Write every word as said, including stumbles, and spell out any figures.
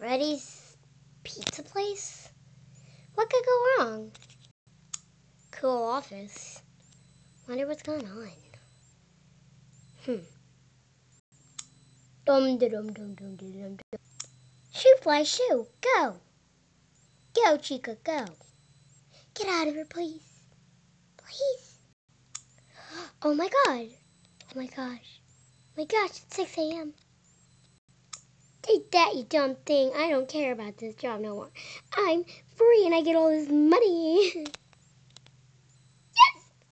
Freddy's pizza place? What could go wrong? Cool office. Wonder what's going on. Hmm. Dum dum dum dum dum dum dum. Shoo fly shoo, go! Go, Chica, go! Get out of here, please. Please. Oh my god. Oh my gosh. Oh my gosh, it's six A M Take that, you dumb thing. I don't care about this job no more. I'm free and I get all this money.